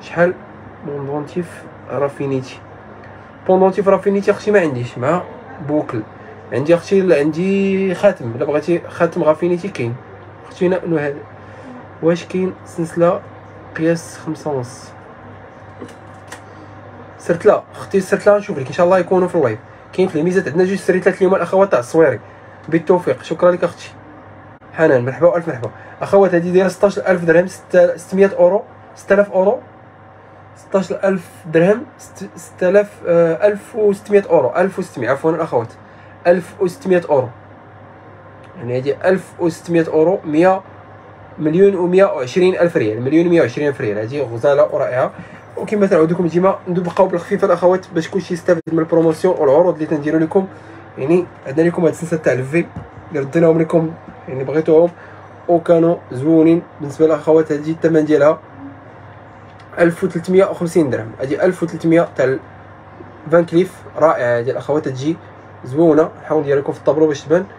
شحال بوندونتيف رافينيتي. بوندونتيف رافينيتي اختي ما عنديش مع بوكل. عندي اختي عندي خاتم، الا بغيتي خاتم رافينيتي كاين اختي. هذا واش كاين سلسله قياس 5.5؟ سرت لا اختي، سرت لا نشوف لك ان شاء الله يكونوا في اللايف. كاين في الميزات عندنا جوج سريتات اليوم الاخوات تاع الصويري. بالتوفيق، شكرا لك اختي حنان، مرحبا والف مرحبا. اخوات هذه دايره 16000 درهم، 600 اورو، 6000 اورو، 16000 درهم، 6000 1600 اورو، 1600 عفوا الاخوات، 1600 اورو. يعني هذه 1600 اورو، 100 مليون و120 الف ريال، مليون و120 الف ريال. هذه غزاله ورائعه. وكما تنعود لكم ديما نبقاو بالخفيفه الاخوات باش كلشي يستافد من البروموسيون والعروض اللي تنديروا لكم. يعني عندنا لكم هاد السلسله تاع الفي اللي رديناهم لكم، يعني بغيتوهم وكانوا زوينين بالنسبه للاخوات. هذه الثمن ديالها 1350 درهم. هذه 1300 تاع فان كليف، رائعه هذه الاخوات، تجي زوينه. نحاول ندير لكم في الطابلو باش تبان.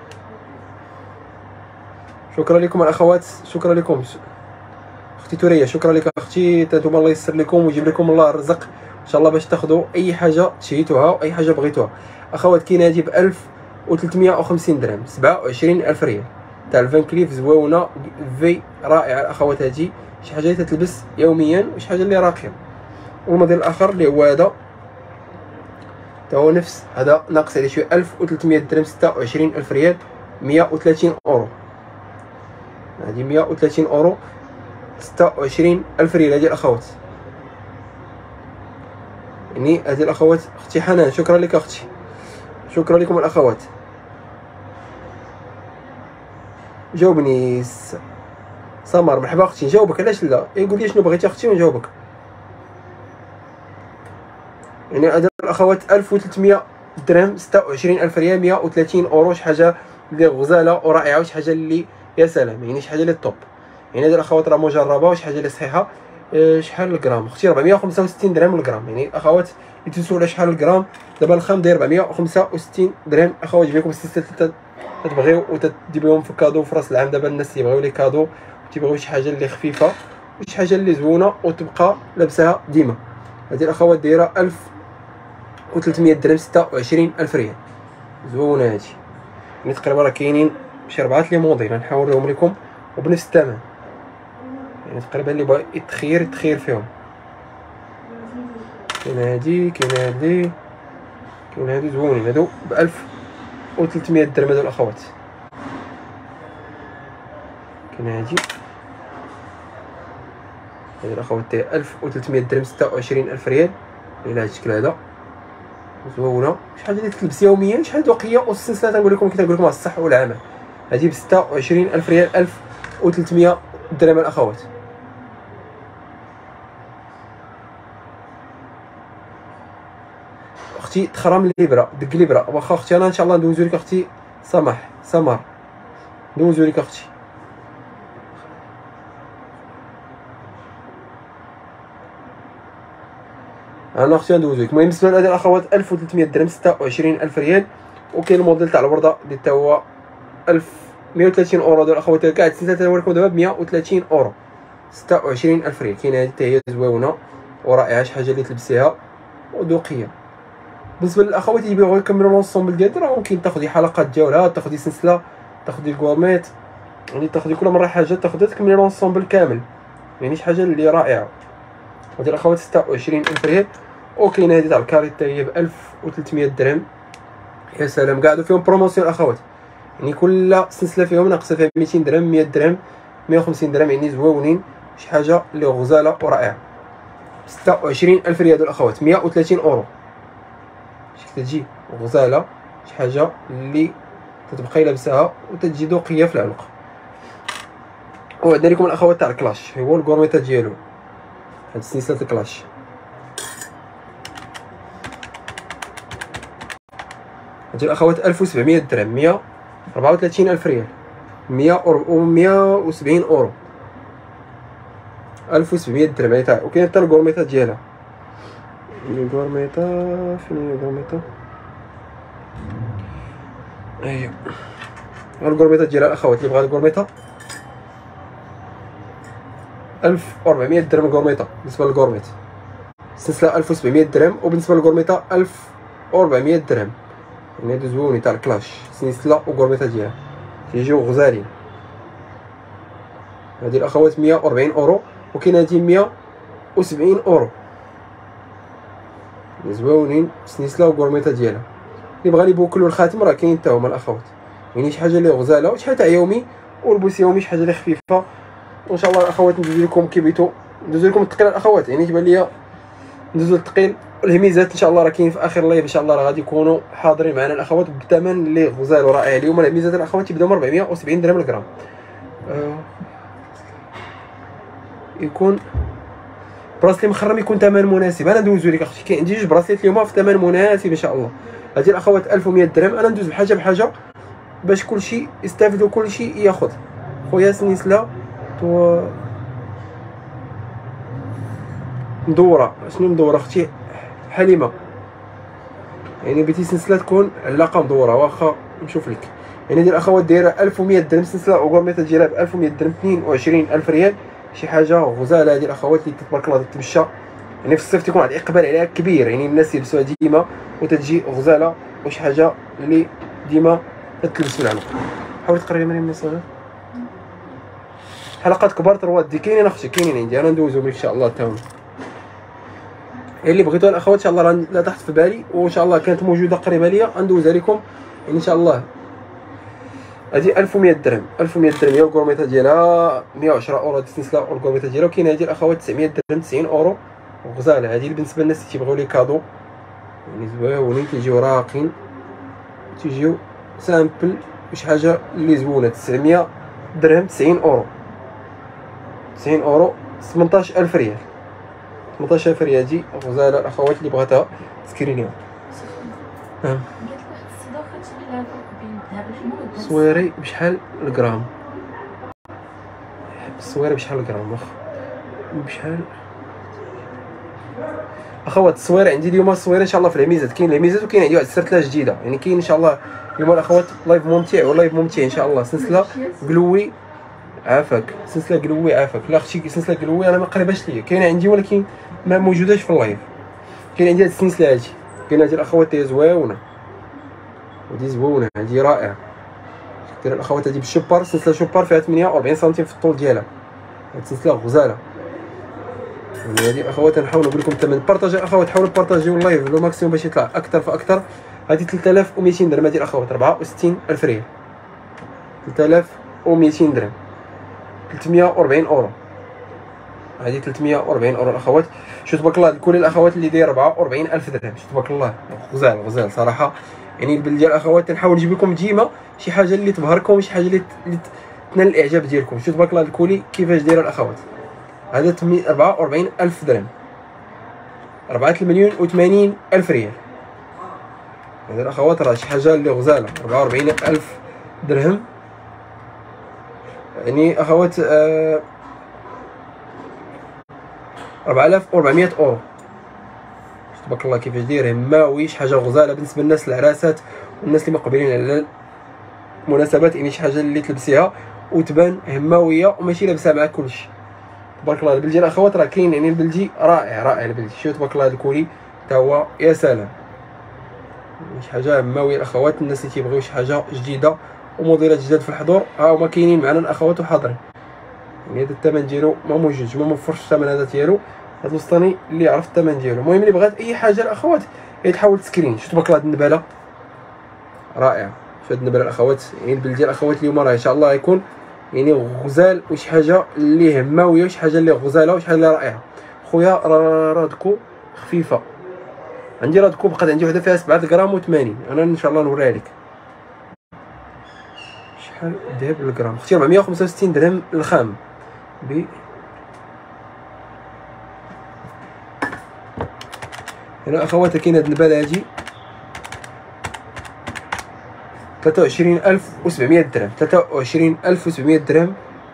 شكرا لكم الاخوات، شكرا لكم اختي توريه، شكرا لك اختي. نتوما الله يسر لكم ويجيب لكم الله الرزق ان شاء الله باش تاخذوا اي حاجه تشيتوها واي حاجه بغيتوها. اخوات كاين هذه ب 1350 درهم، 27000 ريال تاع الفان كليف، زوينه في رائعه الاخوات. هذه شي حاجه اللي تتلبس يوميا وشي حاجه اللي راقيه. والموديل الاخر اللي هو هذا تا هو نفس هذا، ناقص عليه شويه، 1300 درهم، 26000 ريال، 130 اورو. هذه 130 اورو، 26000 ريال. هذه الاخوات، يعني هذه الاخوات. اختي حنان شكرا لك اختي، شكرا لكم الاخوات. جاوبني سمر، مرحبا اختي. نجاوبك علاش لا؟ يقول لي شنو بغيتي اختي ونجاوبك. يعني هذا الاخوات 1300 درهم، 26000 ريال، 130 اورو. شي حاجه اللي غزاله ورائعه، وشي حاجه اللي يا سلام، يعني شي حاجه اللي طوب. يعني هذه الاخوات راه مجربه وشي حاجه اللي صحيحه. شحال الجرام اختي؟ 465 درهم الجرام. يعني اخوات يتسولوا على شحال الجرام، دابا الخام داير 465 درهم. اخوات جيب لكم السلسله تبغيو وتديبوهم في كادو في راس العام. دابا الناس تيبغيو لي كادو وتيبغيو شي حاجه اللي خفيفه وشي حاجه اللي زوينه وتبقى لابسها ديما. هذه الاخوات دايره 1300 درهم، 26000 ريال، زوينه هذه. يعني تقريبا راه كاينين شي 4 لي موديل نحاولهم لكم وبنفس الثمن. يعني تقريبا اللي بغا يتخير فيهم. كاين هادي، كاين هادي، كاين هادو زوينين. هادو ب 1300 درهم هادو الاخوات. كاين هادي الاخوات تاع 1300 درهم، 26000 ريال. الى هاد الشكل هذا زوينه، شحال اللي تلبس يوميا، شحال ذوقيه. والسلسله تنقول لكم كي تنقول لكم على الصح والعمل. هذه ب 26000 ريال، 1300 درهم الاخوات. اختي تخرم الابره، دق الابره. واخا اختي انا ان شاء الله ندوزو لك اختي سمر، ندوزو لك اختي. انا اختي ندوزو لك. المهم بالنسبه لهاد الاخوات 1300 درهم، 26000 ريال. وكاين الموديل تاع الورده اللي تا هو 1130 اورو. هادو الاخوات كاع السلسله تنوريكم دابا ب 130 اورو، 26000 ريال. كاينه هادي حتى هي زوينه ورائعه، شي حاجه اللي تلبسيها وذوقيه. بالنسبه للاخوات اللي يبغيو يكملوا لونسومبل ديالها، راه ممكن تاخدي حلقات ديالها، تاخدي سلسله، تاخدي الكواميت، يعني تاخدي كل مره حاجه تاخدها تكملي لونسومبل كامل. يعني شي حاجه اللي رائعه. هادي الاخوات 26000 ريال. وكاين هادي تاع الكاري حتى هي ب 1300 درهم. يا سلام، قاعدوا فيهم بروموسيون الاخوات. يعني كل سلسله فيهم ناقصه فيها 200 درهم، 100 درهم، 150 درهم. يعني زوينين، شي حاجه اللي غزاله ورائعه. 26000 ريال هادو الاخوات، 130 اورو. شي تجي غزاله، شي حاجه اللي تتبقاي لابساها وتجي ذوقيه في العنق. وعندنا لكم الاخوات تاع الكلاش، هو الكورميطه ديالو، هاد سلسله الكلاش. هادي الاخوات 1700 درهم، 134000 ريال، 170 اورو، 1700 درهم. هاي تاع وكاين حتى الكورميطه ديالها. الكورميطه فين هي الكورميطه؟ ايوا الكورميطه ديالها الاخوات. اللي بغا الكورميطه 1400 درهم الكورميطه بالنسبه للكورميط، السلسله 1700 درهم، وبالنسبه للكورميطه 1400 درهم. يعني هادو زوينين تاع الكلاش، سلسله وكورميطه ديالها تيجيو غزالين. هادي الاخوات 140 اورو، وكاين هادي 170 اورو، زوينين سلسله وكورميطه ديالها. اللي بغى يبوكلو الخاتم راه كاين حتى هما الاخوات، يعني شي حاجه اللي غزاله وشي حاجه تاع يومي، ولبوس يومي شي حاجه اللي خفيفه. وان شاء الله الاخوات ندوز لكم كي بغيتو، ندوز لكم الثقيل الاخوات، يعني تبان ليا ندوزو الثقيل. الهميزات ان شاء الله راه كاين في اخر لايف، ان شاء الله راه غادي يكونوا حاضرين معنا الاخوات بثمن اللي غزال ورائع. اليوم الهميزات الاخوات يبداو من 470 درهم الغرام. يكون براسلي مخرم، يكون ثمن مناسب. انا ندوزو لك اختي، كاين عندي جوج براسليات اليوم في ثمن مناسب ان شاء الله. هذه الاخوات 1100 درهم. انا ندوز بحاجه بحاجه باش كلشي يستافدوا، كلشي ياخذ. خويا سنيسله مدوره، شنو مدوره اختي حليمه؟ يعني بغيتي سلسله تكون علاقه مدوره، واخا نشوف لك. يعني ديال الاخوات دايره 1100 درهم سلسله، وكورميطه ديالها ب 1100 درهم، 22000 ريال. شي حاجه غزاله هذه الاخوات اللي تبارك الله تتمشى، يعني في الصيف تيكون واحد الاقبال عليها كبير، يعني الناس يلبسوها ديما وتتجي غزاله، وشي حاجه اللي ديما تتلبس في العنق. حاولي تقربي مريم من الصغير. حلقات كبار ترواد دي كاينين اختي، كاينين عندي انا ندوزهم ان شاء الله تاهم. اللي بغيتوها الاخوات ان شاء الله راه لا تحت في بالي، وان شاء الله كانت موجوده قريبه ليا ندوزها لكم ان شاء الله. هذه 1100 درهم، 1100 درهم هي الكورميطه ديالها 110 اورو السلسله والكورميطه ديالها. وكاين هذه الاخوات 900 درهم 90 اورو غزاله. هذه بالنسبه للناس اللي تيبغيو لي كادو، يعني زويونين تيجيو راقين، تيجيو سامبل، وشي حاجه اللي زوينه. 900 درهم 90 اورو، 90 اورو 18000 ريال، 18000 ريال. هادي غزاله الاخوات اللي بغاتها تسكرينيها. الصويري بشحال الغرام؟ الصويري بشحال الغرام واخا بشحال اخوات؟ الصويري عندي اليوم الصويري ان شاء الله في الهميزات، كاين الهميزات وكاين عندي واحد السلسله جديده، يعني كاين ان شاء الله اليوم الاخوات لايف ممتع ولايف ممتع ان شاء الله. سلسله قلوي عافاك، سلسله قلوي عافاك. لا اختي سلسله قلوي انا ما قريباش ليا، كاينه عندي ولكن ما موجوداش في اللايف. كاين عندي هاد السلسله هادي، كاين هادي الاخوات هي زويونه، هادي زويونه، هادي رائعه. دير الاخوات هادي بالشوبار، سلسله شوبار فيها 48 سنتيم في الطول ديالها. هاد السلسله غزاله. يعني هادي الاخوات نحاول نقول لكم الثمن. بارطاجي الاخوات، حاولوا بارطاجيو اللايف لو ماكسيموم باش يطلع اكثر فاكثر. هادي 3200 درهم هادي الاخوات، 64000 ريال، 3200 درهم، 340 اورو. هادي 340 اورو الاخوات. شو تبارك الله لكل الاخوات اللي داير 44000 درهم. شو تبارك الله غزال غزال صراحه. يعني البل ديال الاخوات نحاول نجيب لكم ديما شي حاجه اللي تبهركم، شي حاجه اللي تنال الاعجاب ديالكم. شو تبارك الله الكولي كيفاش دايره الاخوات. هذا 44000 درهم، 4,080,000 ريال. هذا الاخوات راه شي حاجه اللي غزاله. 44000 درهم يعني اخوات 4400 اورو. تبارك الله كيفاش داير هماوي، شي حاجه غزاله بالنسبه للناس العراسات والناس اللي مقبلين على المناسبات. يعني شي حاجه اللي تلبسيها وتبان هماويه وماشي لابسه مع كلشي. تبارك الله البلدي الاخوات راه كاين، يعني البلدي رائع رائع البلدي. شوف تبارك الله الكولي تا هو يا سلام، شي حاجه هماويه الاخوات. الناس اللي تيبغيو شي حاجه جديده وموديلات جداد في الحضور ها هما كاينين معنا الاخوات وحاضرين. يعني هذا الثمن ديالو ما موجودش، ما موفرش الثمن هذا ديالو. هذا الوسطاني اللي عرف الثمن ديالو. المهم اللي بغات اي حاجه الاخوات هي تحاول تسكرين. شوف تبارك الله هاد النباله رائعه. شوف هاد النباله الاخوات، يعني البلدي الاخوات اليوم راه ان شاء الله يكون يعني غزال وشي حاجه اللي هماويه وشي حاجه اللي غزاله وشي حاجه اللي رائعه. خويا رادكو خفيفه عندي، رادكو بقات عندي وحده فيها 7 غرام و80. انا ان شاء الله نوريها لك. شحال الذهب بالغرام اختي؟ 465 درهم الخام. هنا اخوات كاين هاد النباله هادي 23700 درهم، 23700 درهم،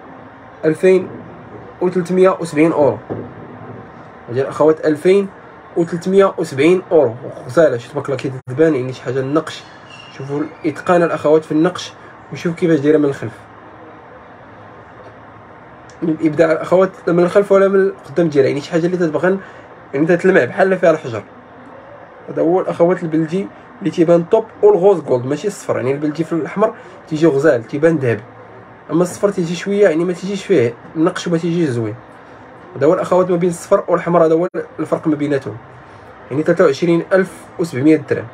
2370 اورو. هادي الاخوات 2370 اورو غزاله. شوف تبارك الله كي تبان يعني شي حاجه النقش. شوفوا الاتقان الاخوات في النقش، وشوف كيفاش دايره من الخلف. الابداع الاخوات لا من الخلف ولا من القدام ديالها، يعني شي حاجه اللي تتبغى يعني تتلمع بحال فيها الحجر. هذا هو الاخوات البلدي اللي تيبان طوب، والغوز جولد ماشي الصفر، يعني البلدي في الاحمر تيجي غزال تيبان ذهب، اما الصفر تيجي شويه يعني ما تيجيش فيه النقش وما تيجيش زوين. هذا هو الاخوات ما بين الصفر والحمر، هذا هو الفرق ما بيناتهم. يعني 23700 درهم،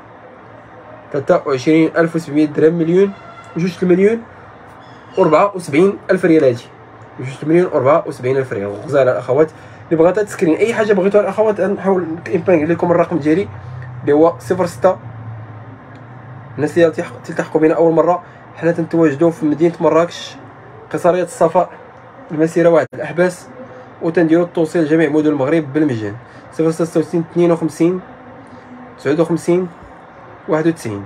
23700 درهم، مليون وجوج المليون و74,000 ريال. هادي جوج المليون و74,000 ريال غزاله الاخوات. اللي بغات تسكرين اي حاجه بغيتوها الاخوات نحاول نبان لكم الرقم ديالي اللي هو 06. الناس اللي تلتحقوا بنا اول مره، حنا تنتواجدوا في مدينه مراكش، قصريه الصفاء، المسيره واحد الاحباس، وتنديروا التوصيل لجميع مدن المغرب بالمجان. 066 52 59 91.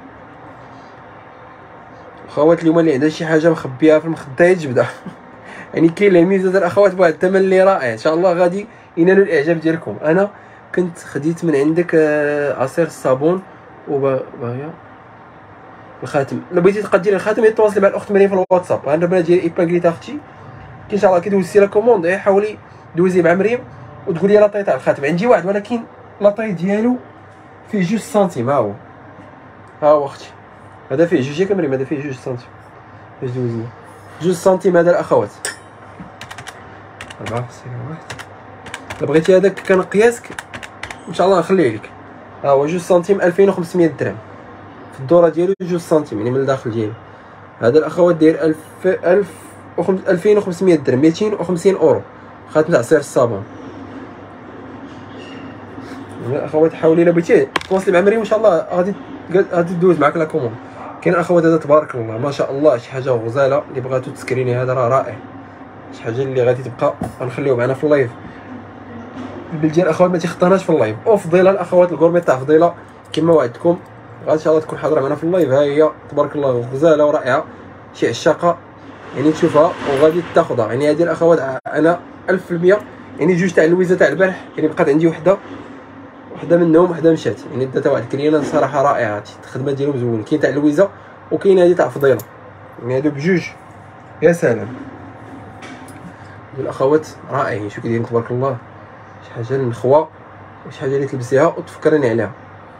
اخوات اليوم اللي عندها شي حاجه مخبيها في المخده يتجبدها يعني كاين الميزه ديال الاخوات بواحد الثمن اللي رائع، ان شاء الله غادي ينالوا الاعجاب ديالكم. انا كنت خديت من عندك عصير الصابون وباغيه الخاتم. الا بغيتي تبقى ديري الخاتم تواصلي مع الاخت مريم في الواتساب. انا البنات ديالي ايبانكليت اختي ان شاء الله كي دوزتي لا كوموند حاولي دوزي مع مريم وتقولي لاطاي تاع الخاتم. عندي واحد ولكن لاطاي ديالو فيه 2 سنتيم. ها هو اختي، هذا فيه 2 ياك مريم، هذا فيه 2 سنتيم. باش دوزنا 2 سنتيم هذا الاخوات. 4 واحد. الا بغيتي هذاك كان قياسك ان شاء الله نخليه لك. ها هو 2 سنتيم 2500 درهم في الدوره ديالو، 2 سنتيم يعني من الداخل ديالو. هذا الاخوات داير 2500 درهم، 250 اورو خاتم عصير الصابون. الاخوات حاولي الا بغيتي تواصلي مع مريم ان شاء الله غادي تدوز معك لا كوموند. كاين الاخوات هذا تبارك الله ما شاء الله شي حاجه غزاله. اللي بغاتو تسكريني هذا راه رائع، شي حاجه اللي غادي تبقى غنخليو معنا في اللايف. البلديه الاخوات ما تيخطاناش في اللايف. وفضيله الاخوات الكورميط تاع فضيله كما وعدتكم غادي ان شاء الله تكون حاضره معنا في اللايف. ها هي تبارك الله غزاله ورائعه، شي عشاقه يعني تشوفها وغادي تاخذها. يعني هذه الاخوات انا 1000%. يعني جوج تاع اللويزه تاع البارح، يعني بقات عندي وحده منهم، وحده مشات. يعني دات واحد الكليانه صراحه رائعه، الخدمه ديالهم زوينه. كاين تاع اللويزه وكاين هذه تاع فضيله، يعني هادو بجوج يا سلام. الاخوات رائعين، شوف كيدايرين تبارك الله، شي حاجه للخوا وشي حاجه اللي تلبسيها وتفكرني عليها.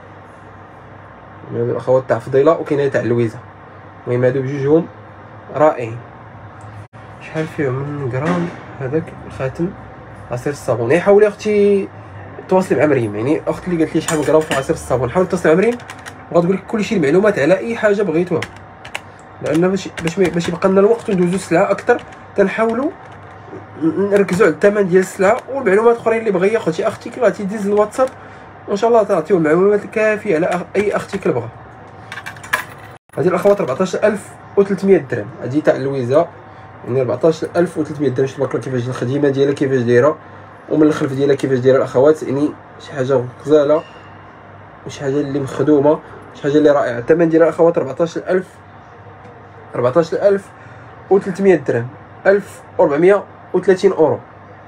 هادو الاخوات تاع فضيله وكاين هذه تاع اللويزه. المهم هادو بجوجهم رائعين. شحال فيه من غرام هذاك الخاتم عصير الصابون؟ يعني حاولي اختي تواصلي مع مريم. يعني اخت اللي قالت لي شحال من غرام في عصير الصابون، حاول تواصلي مع مريم وغتقول لك كلشي المعلومات على اي حاجه بغيتوها. لان باش يبقى لنا الوقت وندوزو السلعه اكثر، تنحاولوا نركزوا على الثمن ديال السلعه والمعلومات الاخرين اللي بغى ياخذ شي ارتيكل غادي يديز الواتساب وان شاء الله تعطيو المعلومات الكافيه على اي ارتيكل بغى. هذه الاخوات 14300 درهم، هذه تاع اللويزه يعني 14300 درهم. شوف تبارك الله كيفاش الخدمه ديالها كيفاش دايره، ومن الخلف ديالها كيفاش دايره الاخوات. يعني شي حاجه غزاله وشي حاجه اللي مخدومه، شي حاجه اللي رائعه. الثمن ديالها الاخوات 14300 درهم، 1430 اورو،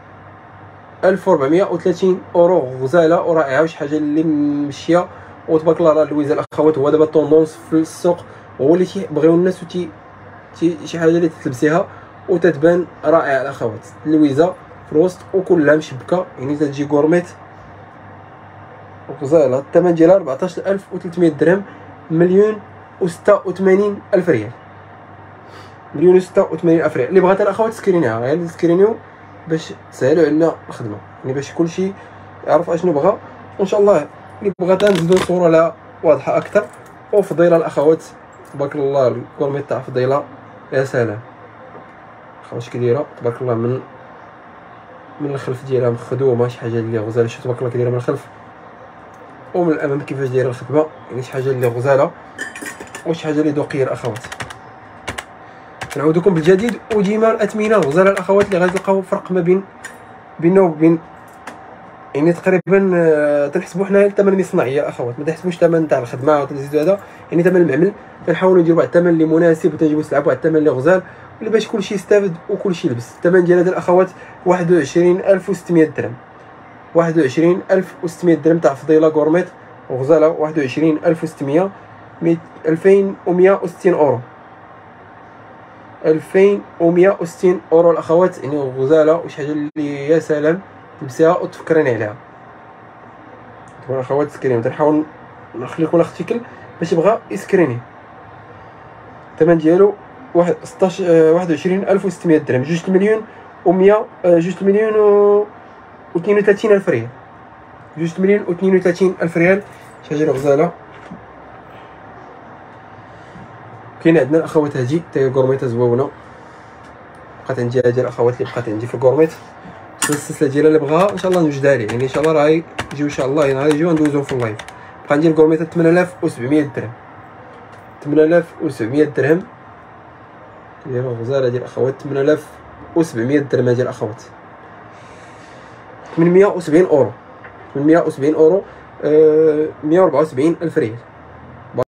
1430 اورو غزاله ورائعه وشي حاجه اللي مشيه. وتبارك الله راه اللويزه الاخوات هو دابا طوندونس في السوق، وهو اللي تيبغيو الناس شي حاجه اللي تلبسيها وتتبان رائعه الاخوات. اللويزه في الوسط وكلها مشبكه، يعني تجي غورميت غزاله. الثمن ديالها 14300 درهم، 1,86,000 ريال، 1,86,000 ريال. اللي بغات الاخوات تسكرينيها غير تسكرينيو باش تسهلوا علينا الخدمه، يعني باش كلشي يعرف اشنو بغا. وان شاء الله اللي بغات نزيدو صوره لها واضحه اكثر. وفضيله الاخوات تبارك الله الكورميت تاع فضيله يا سلام. واش كدايره تبارك الله من الخلف ديالها مخدومه، شي حاجه اللي غزاله. شوف تبارك الله كدايره من الخلف ومن الامام كيفاش دايره الخدمه، يعني شي حاجه اللي غزاله وشي حاجه اللي ذوقيه الاخوات. نعودكم بالجديد وديما الاثمنه الغزاله الاخوات اللي غادي تلقاو فرق ما بيننا وبين، يعني تقريبا تنحسبوا حنا الثمن المصنعيه الاخوات، ما تحسبوش الثمن تاع الخدمه وتزيدوا هذا. يعني ثمن المعمل كنحاولوا نديروا واحد الثمن اللي مناسب وتنجيبوا السلعه بواحد الثمن اللي غزال اللي باش كلشي يستافد وكلشي يلبس. الثمن ديال هذا الاخوات 21600 درهم، 21600 درهم تاع فضيله غورميت وغزاله، 21600 2160 اورو. 2160 اورو الاخوات، يعني غزاله وشي حاجه اللي يا سلام تلبسيها وتفكريني عليها. دابا الاخوات سكرين نحاول نخلي لكم ارتيكل باش بغا يسكريني. الثمن ديالو 21600 درهم، 2 مليون و 32 الف ريال، 2 مليون و 32 الف ريال. شي حاجه غزاله. كاين عندنا الاخوات هادي تاهي كورميطه زوينه، بقات عندي هادي الاخوات اللي بقات عندي في الكورميط. السلسله ديالها اللي بغاها ان شاء الله نوجدها ليه، يعني ان شاء الله راه يجيو ان شاء الله، نهار يجيو ندوزهم في اللايف. بقى عندي الكورميطه 8700 درهم، 8700 درهم ديال الغزاله ديال الاخوات، 8700 درهم هادي الاخوات، 870 اورو، 870 اورو، 174 الف ريال.